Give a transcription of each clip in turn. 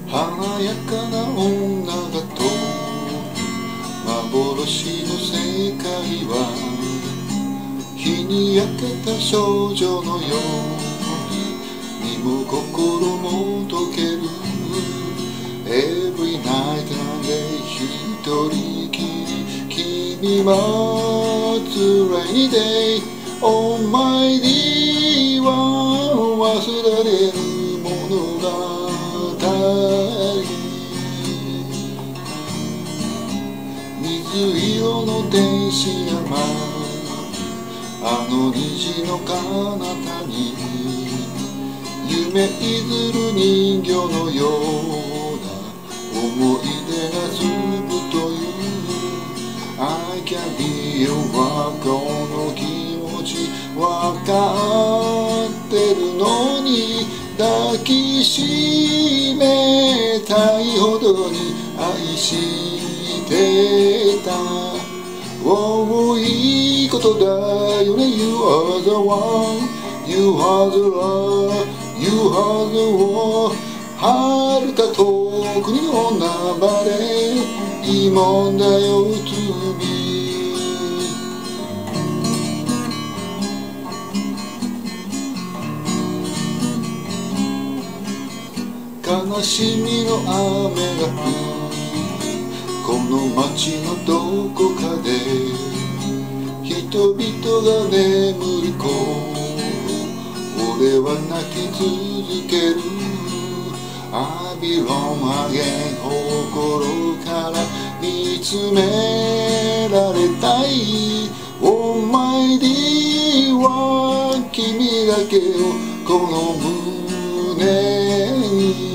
華やかな女がと幻の世界は日に焼けた少女のように身も心も溶ける Every night and day 一人きり君待つ Rainy day Oh my dear 忘れられる物語水色の天使山あの虹の彼方に夢いずる人形のような思い出がつぶという I can be your one この気持ちわかってるのに抱きしめたいほどに愛してた Oh いいことだよね You are the one You are the love You are the war 遥か遠くにお流れいいもんだよ To me悲しみの雨が降るこの街のどこかで人々が眠る頃俺は泣き続ける I belong again 心から見つめられたい Oh my dear は君だけをこの胸に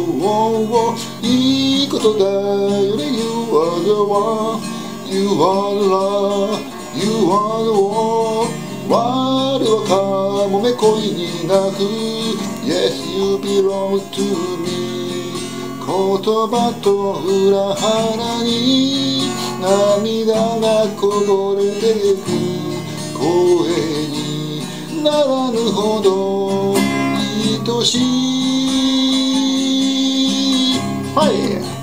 いいことだよね You are the one You are the love You are the war 我はかもめ恋に泣く Yes you belong to me 言葉と裏腹に涙がこぼれてゆく声にならぬほど愛しいはい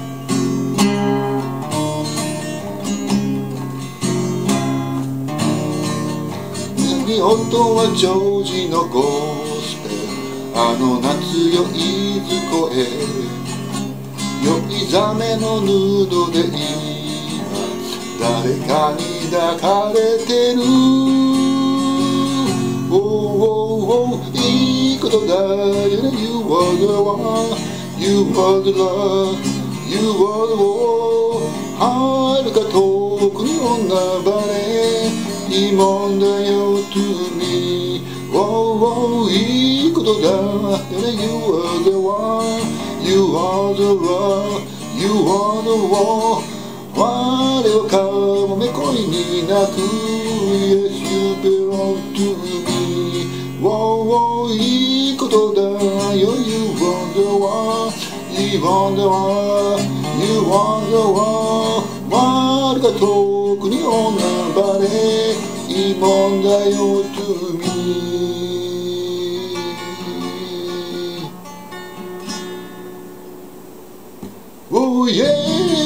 音はジョージのゴスペルあの夏よいずこへ酔いざめのヌードで今誰かに抱かれてる Oh oh oh いいことだよね You are the one You are the love You are the war 遥か遠くにお流れいいもんだよ To me Oh oh いいことだよね You are the one You are the love You are the war 我はかもめ恋に泣く Yes you belong to me Oh oh いいことだよ You are the one You are the one You are the one 我が遠くにお流れいいもんだよ To me Oh yeah